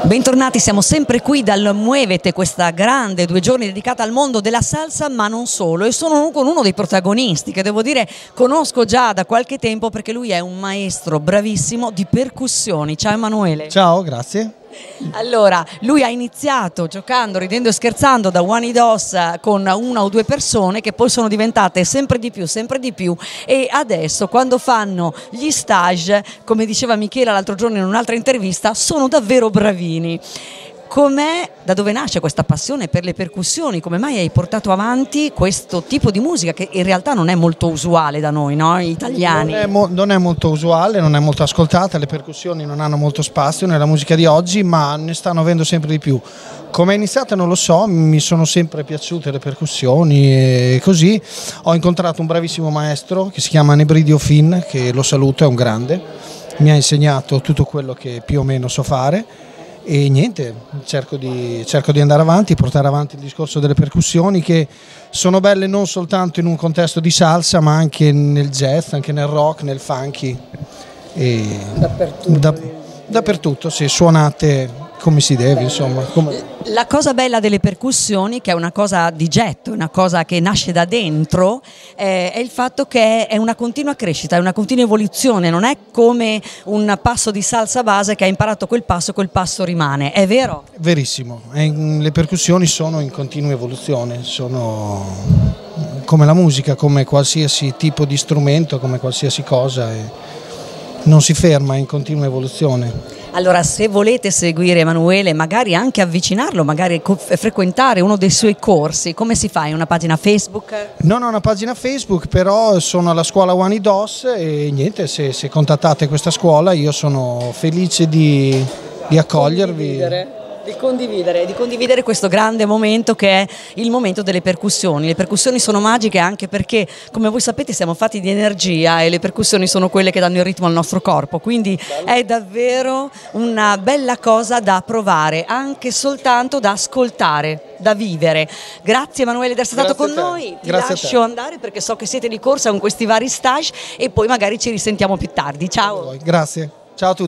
Bentornati, siamo sempre qui dal Muévete, questa grande 2 giorni dedicata al mondo della salsa, ma non solo, e sono con uno dei protagonisti che devo dire conosco già da qualche tempo perché lui è un maestro bravissimo di percussioni. Ciao Emanuele. Ciao, grazie. Allora, lui ha iniziato giocando, ridendo e scherzando da Wanidos con 1 o 2 persone che poi sono diventate sempre di più e adesso quando fanno gli stage, come diceva Michela l'altro giorno in un'altra intervista, sono davvero bravini. Da dove nasce questa passione per le percussioni? Come mai hai portato avanti questo tipo di musica che in realtà non è molto usuale da noi, no? Italiani? Non è molto usuale, non è molto ascoltata, le percussioni non hanno molto spazio nella musica di oggi, ma ne stanno avendo sempre di più. Come è iniziata non lo so, mi sono sempre piaciute le percussioni e così ho incontrato un bravissimo maestro che si chiama Nebridio Finn, che lo saluto, è un grande, mi ha insegnato tutto quello che più o meno so fare. E niente, cerco di andare avanti, portare avanti il discorso delle percussioni che sono belle non soltanto in un contesto di salsa ma anche nel jazz, anche nel rock, nel funky e dappertutto, sì, suonate come si deve, insomma. La cosa bella delle percussioni, che è una cosa di getto, una cosa che nasce da dentro, è il fatto che è una continua crescita, è una continua evoluzione, non è come un passo di salsa base che ha imparato quel passo rimane, è vero? Verissimo, le percussioni sono in continua evoluzione, sono come la musica, come qualsiasi tipo di strumento, come qualsiasi cosa, non si ferma, è in continua evoluzione. Allora, se volete seguire Emanuele, magari anche avvicinarlo, magari frequentare uno dei suoi corsi, come si fa? È una pagina Facebook? Non ho una pagina Facebook, però sono alla scuola Wanidos e niente, se contattate questa scuola io sono felice di accogliervi. Di condividere questo grande momento che è il momento delle percussioni. Le percussioni sono magiche anche perché, come voi sapete, siamo fatti di energia e le percussioni sono quelle che danno il ritmo al nostro corpo, quindi è davvero una bella cosa da provare, anche soltanto da ascoltare, da vivere. Grazie Emanuele di essere stato con noi, ti lascio andare perché so che siete di corsa con questi vari stage e poi magari ci risentiamo più tardi. Ciao. Grazie, ciao a tutti.